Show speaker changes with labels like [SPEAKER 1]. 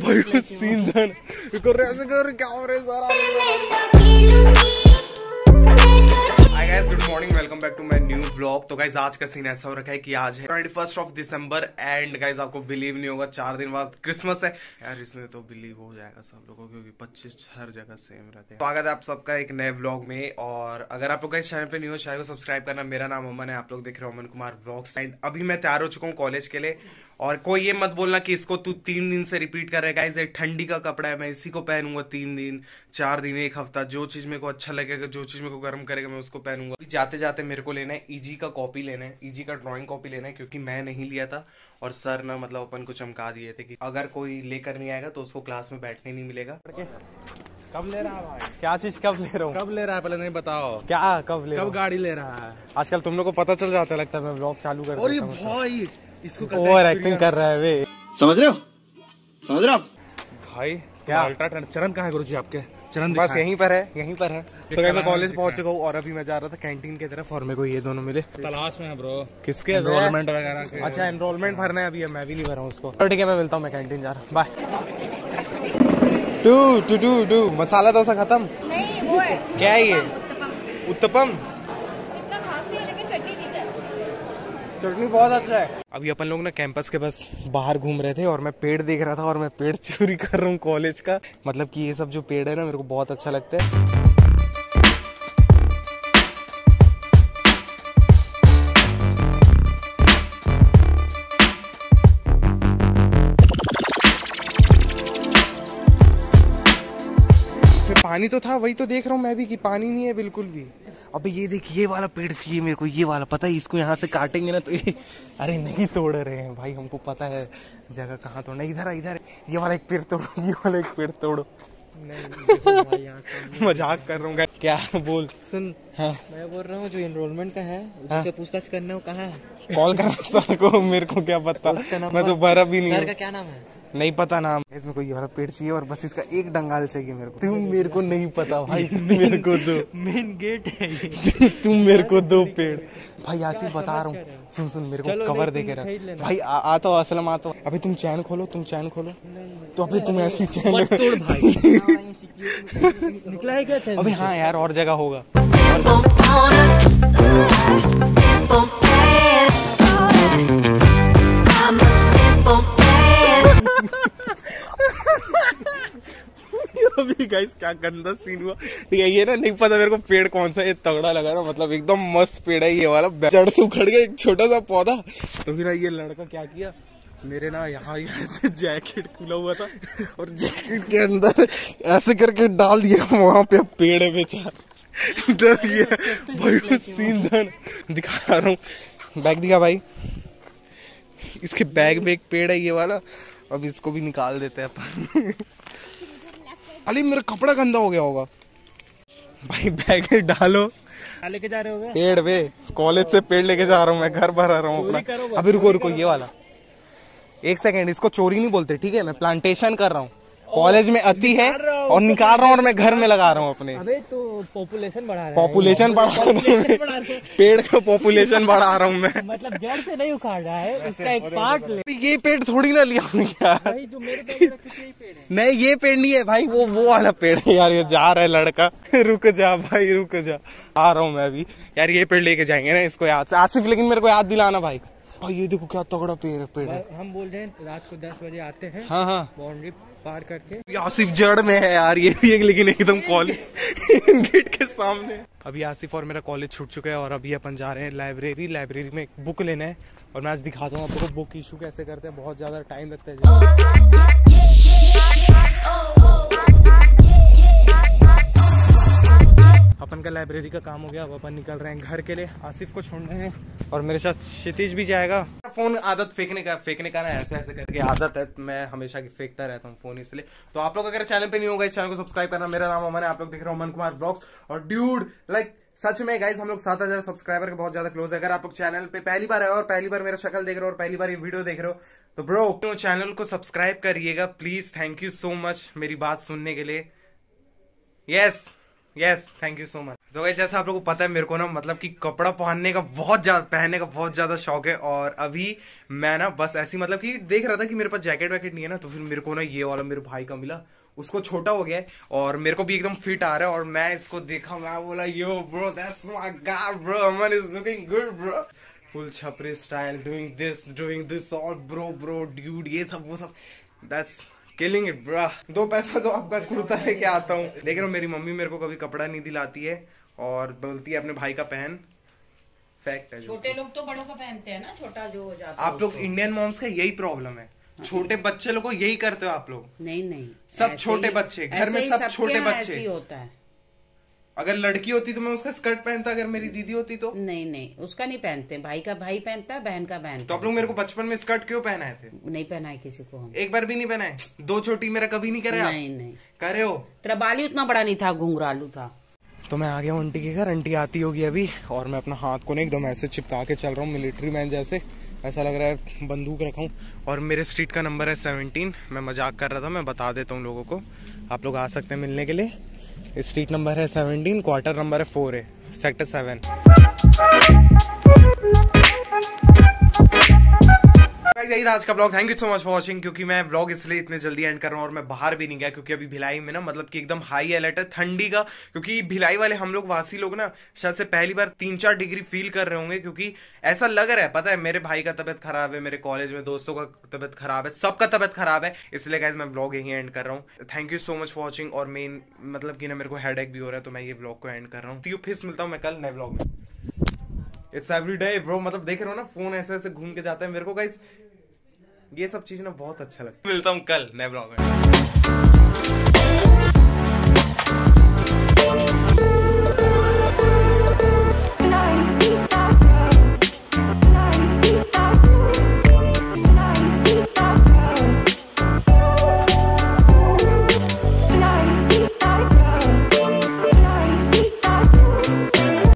[SPEAKER 1] भाई सीन धन ऐसे कर क्या हो रहा है सारा। Hi guys, good morning, welcome back to my new vlog. तो गाइस आज का सीन ऐसा हो रखा है कि आज है 21 दिसंबर एंड गाइस आपको बिलीव नहीं होगा 4 दिन बाद क्रिसमस है यार। इसमें तो बिलीव हो जाएगा सब लोगों को क्योंकि 25 हर जगह सेम रहते हैं। स्वागत है आप सबका एक नए व्लॉग में। और अगर आप लोग इस चैनल पे न्यू हो चैनल को सब्सक्राइब करना। मेरा नाम अमन है, आप लोग देख रहे हो अमन कुमार व्लॉग्स। अभी मैं तैयार हो चुका हूँ कॉलेज के लिए। और कोई ये मत बोलना कि इसको तू 3 दिन से रिपीट कर रहेगा। इसे ठंडी का कपड़ा है, मैं इसी को पहनूंगा 3 दिन 4 दिन 1 हफ्ता। जो चीज मेरे को अच्छा लगेगा, जो चीज मेरे को गर्म करेगा, मैं उसको पहनूंगा। जाते जाते मेरे को लेना है ईजी का कॉपी लेना है, ईजी का ड्राइंग कॉपी लेना है क्योंकि मैं नहीं लिया था। और सर ना मतलब अपन को चमका दिए थे कि अगर कोई लेकर नहीं आएगा तो उसको क्लास में बैठने नहीं मिलेगा।
[SPEAKER 2] कब ले रहा है भाई?
[SPEAKER 1] क्या चीज कब ले रहा हूँ?
[SPEAKER 2] कब ले रहा है पहले नहीं बताओ।
[SPEAKER 1] क्या कब ले?
[SPEAKER 2] कब गाड़ी ले रहा है?
[SPEAKER 1] आजकल तुम लोग को पता चल जाता है, लगता है मैं व्लॉग चालू कर
[SPEAKER 2] और ये भाई इसको
[SPEAKER 1] ओवर एक्टिंग कर रहा है वे।
[SPEAKER 3] समझ रहे हो? समझ रहे हो आप?
[SPEAKER 2] भाई
[SPEAKER 1] क्या?
[SPEAKER 2] अल्ट्रा चरण कहाँ है गुरुजी आपके? चरण
[SPEAKER 1] बस यहीं पर है, यहीं पर है। तो मैं कॉलेज पहुंच चुका हूँ और अभी मैं जा रहा था कैंटीन की तरफ और मेरे को ये दोनों मिले।
[SPEAKER 2] तलाश में है ब्रो।
[SPEAKER 1] किसके?
[SPEAKER 2] एनरोलमेंट वगैरह के।
[SPEAKER 1] अच्छा एनरोलमेंट भरना है, अभी मैं भी नहीं भरा हूँ उसको। ठीक है मैं मिलता हूँ, मैं कैंटीन जा रहा हूँ, बाय। टू मसाला डोसा खत्म
[SPEAKER 4] नहीं, वो है
[SPEAKER 1] क्या है ये? उत्तपम।
[SPEAKER 4] इतना खास नहीं है लेकिन चटनी ठीक है।
[SPEAKER 1] चटनी बहुत अच्छा है। अभी अपन लोग ना कैंपस के बस बाहर घूम रहे थे और मैं पेड़ देख रहा था और मैं पेड़ चोरी कर रहा हूँ कॉलेज का। मतलब कि ये सब जो पेड़ है ना मेरे को बहुत अच्छा लगता है। पानी तो था, वही तो देख रहा हूँ मैं भी कि पानी नहीं है बिल्कुल भी। अबे ये देख, ये वाला पेड़ चाहिए मेरे को, ये वाला। पता है इसको यहाँ से काटेंगे ना तो ये अरे नहीं तोड़ रहे हैं भाई, हमको पता है जगह कहाँ तोड़ना। इधर इधर ये वाला एक पेड़ तोड़ो, ये वाला एक पेड़ तोड़ो। नहीं मजाक कर रहा हूँ। क्या बोल?
[SPEAKER 5] सुन,
[SPEAKER 1] हाँ
[SPEAKER 5] मैं बोल रहा हूँ जो एनरोलमेंट का है उससे पूछताछ करना हो कहाँ है?
[SPEAKER 1] कॉल कर सर को, मेरे को क्या पता, मैं तो भरा भी नहीं।
[SPEAKER 5] सर का क्या नाम है?
[SPEAKER 1] नहीं पता नाम। इसमें कोई वाला पेड़ चाहिए और बस इसका एक डंगाल चाहिए मेरे को। तुम मेरे को नहीं पता भाई, मेरे को दो।
[SPEAKER 5] मेन गेट है
[SPEAKER 1] तुम मेरे को दो पेड़ भाई। आसिफ बता रहा हूँ, सुन मेरे को कवर दे के रख भाई। आता हो असलम, आता हो। अभी तुम चैन खोलो, तुम चैन खोलो। तो अभी तुम ऐसी चैन
[SPEAKER 5] तोड़ भाई। निकला है क्या चैन?
[SPEAKER 1] अभी हाँ यार और जगह होगा। अभी गाइस क्या गंदा सीन हुआ। ठीक है ये ना नहीं पता मेरे को पेड़ कौन सा, ये तगड़ा लगा ना, मतलब एकदम मस्त पेड़ है ये वाला। जड़ से उखड़ गया एक छोटा सा पौधा। तो फिर ये लड़का क्या किया, मेरे ना यहाँ से जैकेट खुला हुआ था और जैकेट के अंदर ऐसे करके डाल दिया, वहां पे पेड़ है बेचारा। इधर ये भाई वो सीन धन दिखा रहा हूँ। बैग दिखा भाई, इसके बैग में एक पेड़ है ये वाला। अब इसको भी निकाल देते हैं अपन। अली मेरा कपड़ा गंदा हो गया होगा भाई। बैग डालो।
[SPEAKER 5] लेके जा रहे हो?
[SPEAKER 1] पेड़ वे कॉलेज से पेड़ लेके जा रहा हूँ मैं, घर भरा रहा हूँ अपना। अभी रुको ये वाला, एक सेकंड। इसको चोरी नहीं बोलते ठीक है, मैं प्लांटेशन कर रहा हूँ। कॉलेज में अति है और निकाल रहा हूँ और मैं घर में लगा रहा हूँ अपने।
[SPEAKER 5] अबे तो पॉपुलेशन बढ़ा रहा है।
[SPEAKER 1] पॉपुलेशन बढ़ा रहा हूँ, पेड़ का पॉपुलेशन बढ़ा रहा हूँ मैं।
[SPEAKER 5] मतलब जड़ से नहीं उखाड़ रहा है, उसका एक पार्ट ले।
[SPEAKER 1] ये पेड़ थोड़ी ना लिया हूँ यार।
[SPEAKER 5] भाई जो मेरे पेड़ रखे यही पेड़ है।
[SPEAKER 1] नहीं ये पेड़ नहीं है भाई, वो वाला पेड़ है यार। ये जा रहा है लड़का। रुक जा भाई, रुक जा, आ रहा हूँ मैं अभी यार। ये पेड़ लेके जाएंगे ना इसको याद से आसिफ, लेकिन मेरे को याद दिलाना भाई। भाई ये देखो क्या तगड़ा पेड़ है।
[SPEAKER 5] हम बोल रहे हैं रात को 10 बजे आते हैं।
[SPEAKER 1] हाँ
[SPEAKER 5] बाउंड्री पार करके।
[SPEAKER 1] आसिफ जड़ में है यार ये भी एक, लेकिन एकदम कॉलेज गेट के सामने। अभी आसिफ और मेरा कॉलेज छूट चुका है और अभी अपन जा रहे हैं लाइब्रेरी में एक बुक लेना है। और मैं आज दिखाता हूँ आपको बुक इशू कैसे करते हैं, बहुत ज्यादा टाइम लगता है। अपन का लाइब्रेरी का काम हो गया, अब अपन निकल रहे हैं घर के लिए। आसिफ को छोड़ने हैं और मेरे साथ क्षितिज भी जाएगा। फोन आदत फेंकने का ना, ऐसे करके आदत है, मैं हमेशा फेंकता रहता हूँ फोन, इसलिए। तो आप लोग अगर चैनल पे नहीं होगा इस चैनल को सब्सक्राइब करना। मेरा नाम अमन है, आप लोग देख रहे हो अमन कुमार ब्लॉग्स। और ड्यूड लाइक सच में गाइस हम लोग 7000 सब्सक्राइबर के बहुत ज्यादा क्लोज है। अगर आप लोग चैनल पे पहली बार आए और पहली बार मेरा शक्ल देख रहे हो और पहली बार ये वीडियो देख रहे हो तो ब्रो चैनल को सब्सक्राइब करिएगा please. Thank you so much मेरी बात सुनने के लिए। Yes yes, thank you so much. तो गाइस जैसा आप लोगों को पता है मेरे को ना मतलब कि कपड़ा पहनने का बहुत ज्यादा शौक है। और अभी मैं ना बस ऐसी मतलब कि देख रहा था कि मेरे पास जैकेट वैकेट नहीं है ना, तो फिर मेरे को ना ये वाला मेरे भाई का मिला, उसको छोटा हो गया है और मेरे को भी एकदम फिट आ रहा है। और मैं इसको देखा, मैं बोला yo bro that's my guy bro, Aman is looking good bro, full छपरी style, doing this all bro dude, ये सब वो सब, दैट्स किलिंग इट ब्रो। 2 पैसा तो आपका कुर्ता लेके आता हूँ। देख रहे हो मेरी मम्मी मेरे को कभी कपड़ा नहीं दिलाती है और बोलती है अपने भाई का पहन। फैक्ट है,
[SPEAKER 6] छोटे लोग तो बड़ों का पहनते हैं ना, छोटा जो हो जाता
[SPEAKER 1] आप लोग इंडियन मॉम्स का यही प्रॉब्लम है, छोटे बच्चे लोग को यही करते हो आप लोग।
[SPEAKER 6] नहीं
[SPEAKER 1] सब छोटे बच्चे घर में, सब छोटे बच्चे।
[SPEAKER 6] ऐसे ही होता है।
[SPEAKER 1] अगर लड़की होती तो मैं उसका स्कर्ट पहनता, अगर मेरी दीदी होती तो
[SPEAKER 6] नहीं उसका नहीं पहनते, भाई का भाई पहनता है, बहन का बहन।
[SPEAKER 1] तो आप लोग मेरे को बचपन में स्कर्ट क्यों पहनाए थे?
[SPEAKER 6] नहीं पहनाए किसी को हम,
[SPEAKER 1] एक बार भी नहीं पहनाए? 2 छोटी मेरा कभी नहीं करे?
[SPEAKER 6] नहीं
[SPEAKER 1] करे हो?
[SPEAKER 6] तेरा बाल ही उतना बड़ा नहीं था, घुंघरालू था।
[SPEAKER 1] तो मैं आ गया हूँ आंटी के घर, आंटी आती होगी अभी, और मैं अपना हाथ को ना एकदम ऐसे चिपका के चल रहा हूँ मिलिट्री मैन जैसे, ऐसा लग रहा है बंदूक रखा हूँ। और मेरे स्ट्रीट का नंबर है 17। मैं मजाक कर रहा था, मैं बता देता हूँ लोगों को, आप लोग आ सकते हैं मिलने के लिए। स्ट्रीट नंबर है 17, क्वार्टर नंबर है 4A, सेक्टर 7। यही था आज का blog, thank you so much for watching. क्योंकि मैं ब्लॉग इसलिए इतने जल्दी एंड कर रहा हूँ और मैं बाहर भी नहीं गया, क्योंकि अभी भिलाई में ना मतलब कि एकदम हाई अलर्ट है ठंडी का। क्योंकि भिलाई वाले हम लोग वासी लोग ना शायद से पहली बार 3-4 डिग्री फील कर रहे होंगे, क्योंकि ऐसा लग रहा है। पता है मेरे भाई का तबियत खराब है, मेरे कॉलेज में दोस्तों का तबियत खराब है, सबका तबियत खराब है, इसलिए गाइस मैं ब्लॉग यही एंड कर रहा हूँ। Thank you so much for watching. और मेन मतलब कि ना मेरे को हेडेक भी हो रहा है, तो मैं ये ब्लॉग को एंड कर रहा हूँ। फिर मिलता हूँ मैं कल नए ब्लॉग में। इट्स एवरी डे ब्रो, मतलब देख रहे हो ना फोन ऐसे ऐसे घूम के जाता है मेरे को गाइस, ये सब चीज ना बहुत अच्छा लगता है। मिलता हूँ कल नए ब्लॉग में।